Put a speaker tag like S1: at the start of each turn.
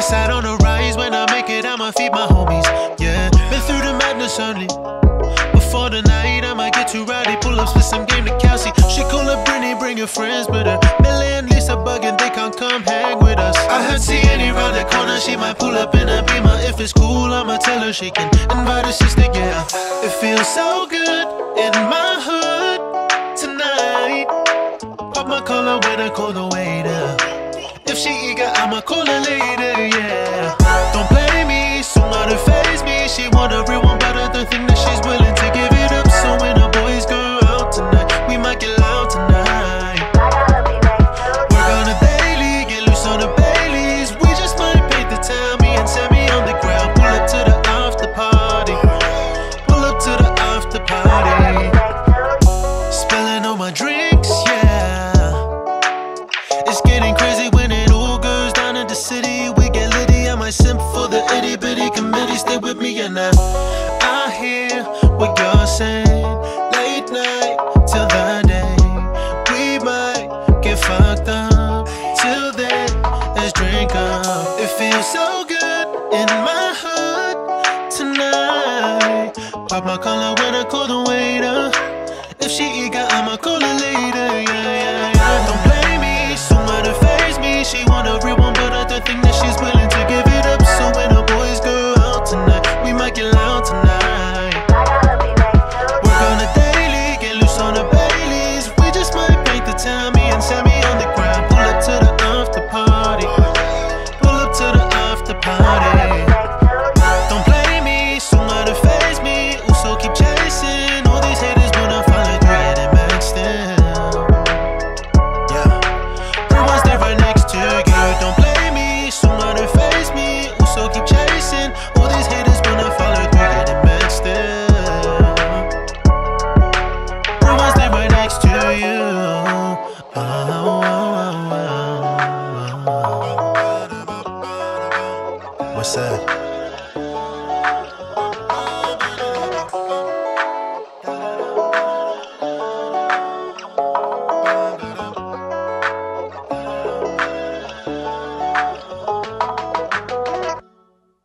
S1: side on the rise. When I make it, I'ma feed my homies. Yeah, been through the madness early. Before the night, I'ma get too rowdy. Pull up, split some game to Kelsey. She call up Brittany, bring your friends with her. Millie and Lisa bugging, they can't come hang with us. I heard Tierney round the corner, she might pull up in a Beamer. If it's cool, I'ma tell her she can invite her sister, yeah. It feels so good in my hood tonight. Pop my collar when I call the waiter. If she eager, I'ma call her later, yeah. Don't blame me, soon gonna phase me. She want a real one, but I don't think that she's willing to give it up. So when our boys go out tonight, we might get loud tonight. Work on a daily, get loose on the Baileys. We just might paint the town, me and Sammy on the ground. Pull up to the after party. Pull up to the after party. Spilling all my drinks, yeah. It's getting crazy when it all goes down in the city. We get litty, I might simp for the itty bitty committee. Stay with me and I hear what you're saying. Late night till the day. We might get fucked up. Till then, let's drink up. It feels so good in my hood tonight. Pop my collar when I call the waiter. If she eager, I'ma call her later, yeah, yeah, yeah. Don't blame me, soon gonna phase me. She want a real one.